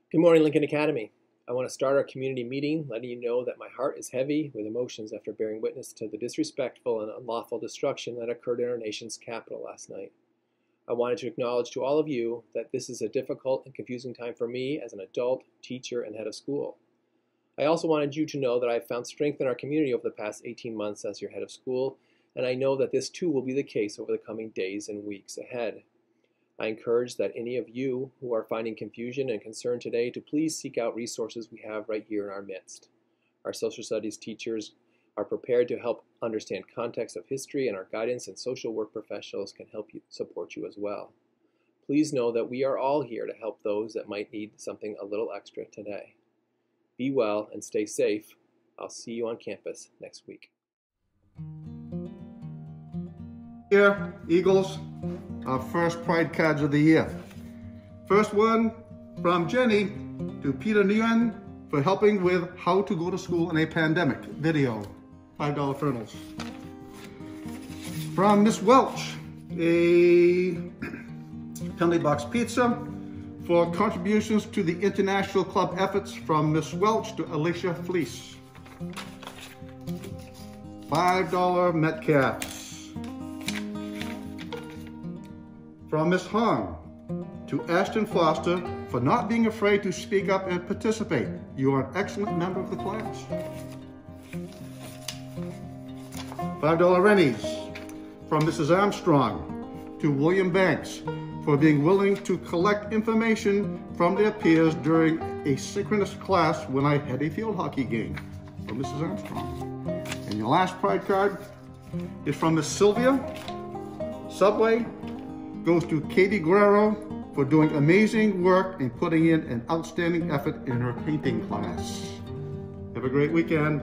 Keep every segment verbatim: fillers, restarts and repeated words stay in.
Good morning, Lincoln Academy. I want to start our community meeting letting you know that my heart is heavy with emotions after bearing witness to the disrespectful and unlawful destruction that occurred in our nation's capital last night. I wanted to acknowledge to all of you that this is a difficult and confusing time for me as an adult, teacher, and head of school. I also wanted you to know that I have found strength in our community over the past eighteen months as your head of school, and I know that this too will be the case over the coming days and weeks ahead. I encourage that any of you who are finding confusion and concern today to please seek out resources we have right here in our midst. Our social studies teachers are prepared to help understand context of history, and our guidance and social work professionals can help you support you as well. Please know that we are all here to help those that might need something a little extra today. Be well and stay safe. I'll see you on campus next week. Here, Eagles, our first Pride cards of the year. First one from Jenny to Peter Nguyen for helping with how to go to school in a pandemic video, five dollar ferals. From Miss Welch, a penalty box pizza for contributions to the international club efforts from Miss Welch to Alicia Fleece. five dollar Metcalfs. From Miss Hong to Ashton Foster for not being afraid to speak up and participate. You are an excellent member of the class. five dollar Rennies. From Missus Armstrong to William Banks for being willing to collect information from their peers during a synchronous class when I had a field hockey game. From Missus Armstrong. And your last Pride card is from Miss Sylvia. Subway goes to Katie Guerrero for doing amazing work and putting in an outstanding effort in her painting class. Have a great weekend.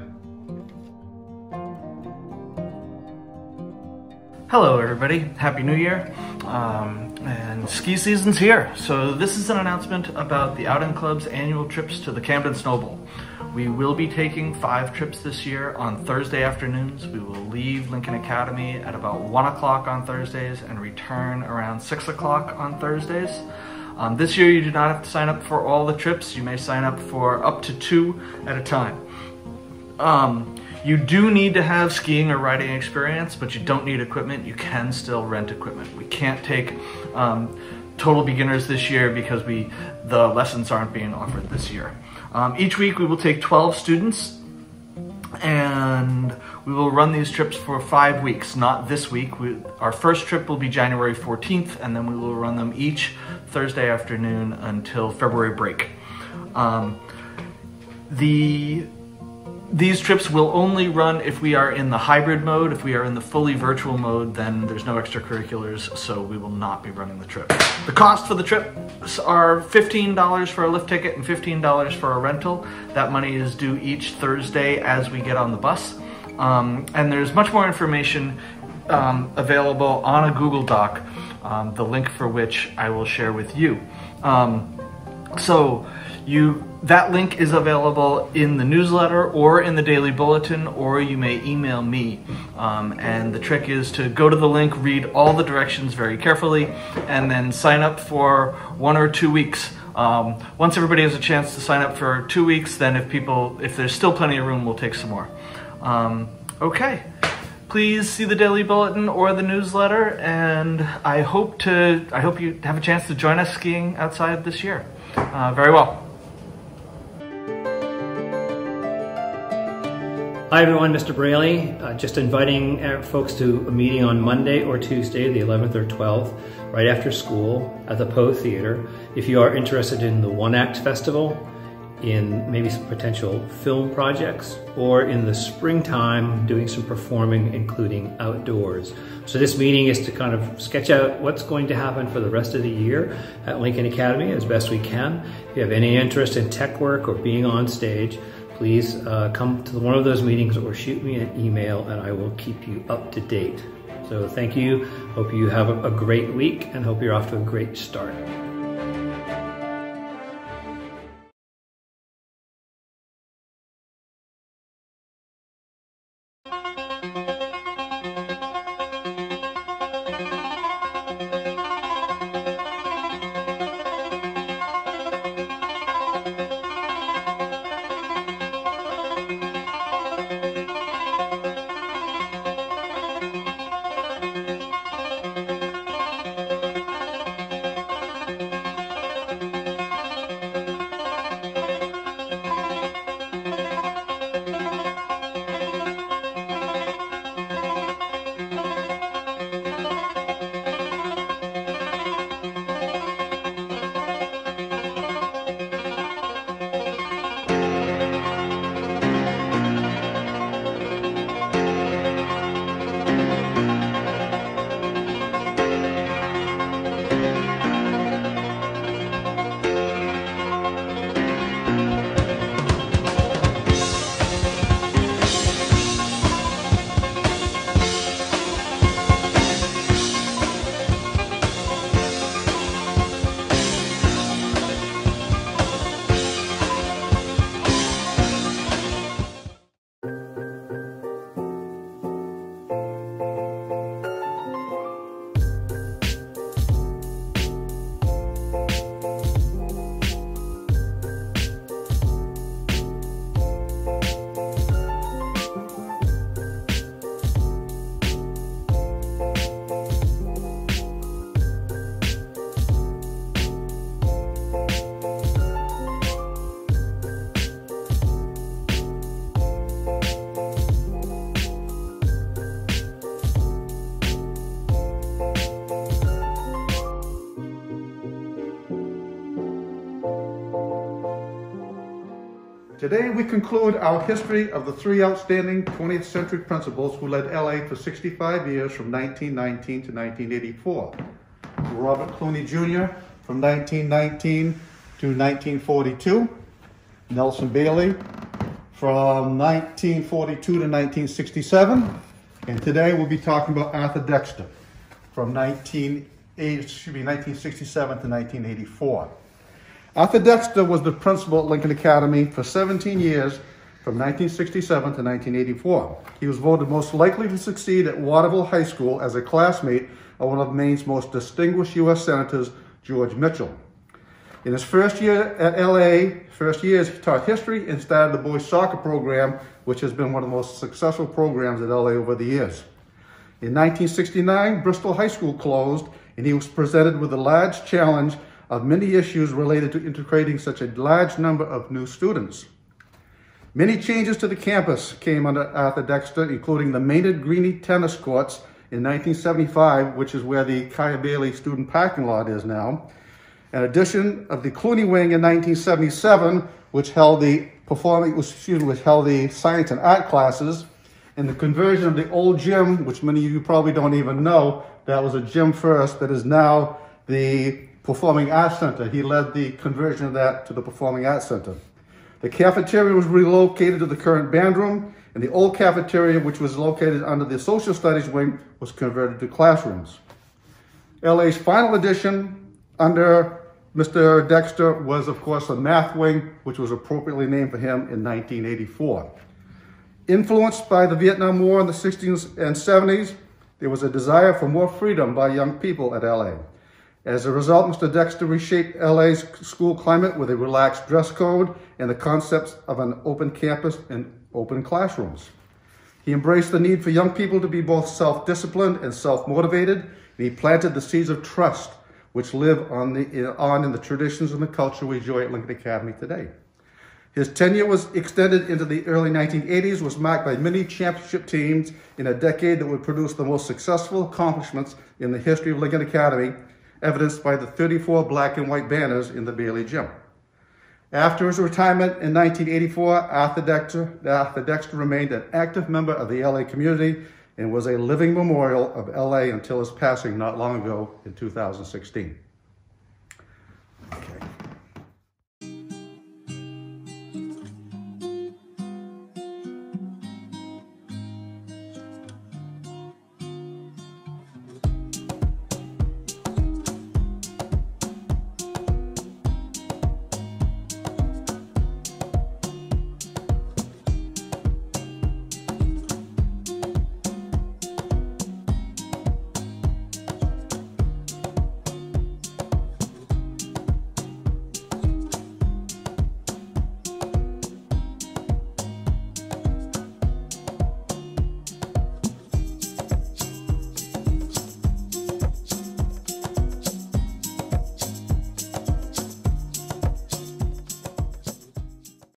Hello everybody, Happy New Year, um, and ski season's here. So this is an announcement about the Outing Club's annual trips to the Camden Snow Bowl. We will be taking five trips this year on Thursday afternoons. We will leave Lincoln Academy at about one o'clock on Thursdays and return around six o'clock on Thursdays. Um, this year you do not have to sign up for all the trips. You may sign up for up to two at a time. Um, you do need to have skiing or riding experience, but you don't need equipment. You can still rent equipment. We can't take um, total beginners this year because we the lessons aren't being offered this year. Um, each week we will take twelve students and we will run these trips for five weeks, not this week. We, our first trip will be January fourteenth, and then we will run them each Thursday afternoon until February break. Um, the These trips will only run if we are in the hybrid mode. If we are in the fully virtual mode, then there's no extracurriculars, so we will not be running the trip. The cost for the trips are fifteen dollars for a lift ticket and fifteen dollars for a rental. That money is due each Thursday as we get on the bus. Um, and there's much more information um, available on a Google Doc, um, the link for which I will share with you. Um, so you that link is available in the newsletter or in the daily bulletin, or you may email me. Um, and the trick is to go to the link, read all the directions very carefully, and then sign up for one or two weeks. Um, once everybody has a chance to sign up for two weeks, then if people, if there's still plenty of room, we'll take some more. Um, okay. Please see the daily bulletin or the newsletter, and I hope to I hope you have a chance to join us skiing outside this year. Uh, very well. Hi everyone, Mister Braley. Uh, just inviting folks to a meeting on Monday or Tuesday, the eleventh or twelfth, right after school at the Poe Theater. If you are interested in the One Act Festival, in maybe some potential film projects, or in the springtime doing some performing, including outdoors. So this meeting is to kind of sketch out what's going to happen for the rest of the year at Lincoln Academy as best we can. If you have any interest in tech work or being on stage, please uh, come to one of those meetings or shoot me an email and I will keep you up to date. So thank you. Hope you have a great week and hope you're off to a great start. Today we conclude our history of the three outstanding twentieth century principals who led L A for sixty-five years from nineteen nineteen to nineteen eighty-four. Robert Clooney Junior from nineteen nineteen to nineteen forty-two. Nelson Bailey from nineteen forty-two to nineteen sixty-seven. And today we'll be talking about Arthur Dexter from nineteen eighty, excuse me, nineteen sixty-seven to nineteen eighty-four. Arthur Dexter was the principal at Lincoln Academy for seventeen years from nineteen sixty-seven to nineteen eighty-four. He was voted most likely to succeed at Waterville High School as a classmate of one of Maine's most distinguished U S Senators, George Mitchell. In his first year at L A, first years, he taught history and started the boys soccer program, which has been one of the most successful programs at L A over the years. In nineteen sixty-nine, Bristol High School closed, and he was presented with a large challenge of many issues related to integrating such a large number of new students. Many changes to the campus came under Arthur Dexter, including the Maynard Greeny tennis courts in nineteen seventy-five, which is where the Kaya Bailey student parking lot is now. An addition of the Clooney Wing in nineteen seventy-seven, which held the performing, excuse me, which held the science and art classes, and the conversion of the old gym, which many of you probably don't even know, that was a gym first, that is now the Performing Arts Center. He led the conversion of that to the Performing Arts Center. The cafeteria was relocated to the current band room, and the old cafeteria, which was located under the Social Studies wing, was converted to classrooms. L A's final addition under Mister Dexter was, of course, the math wing, which was appropriately named for him in nineteen eighty-four. Influenced by the Vietnam War in the sixties and seventies, there was a desire for more freedom by young people at L A. As a result, Mister Dexter reshaped L A's school climate with a relaxed dress code and the concepts of an open campus and open classrooms. He embraced the need for young people to be both self-disciplined and self-motivated, and he planted the seeds of trust which live on, the, on in the traditions and the culture we enjoy at Lincoln Academy today. His tenure was extended into the early nineteen eighties, was marked by many championship teams in a decade that would produce the most successful accomplishments in the history of Lincoln Academy, evidenced by the thirty-four black and white banners in the Bailey Gym. After his retirement in nineteen eighty-four, Arthur Dexter, Arthur Dexter remained an active member of the L A community and was a living memorial of L A until his passing not long ago in two thousand sixteen.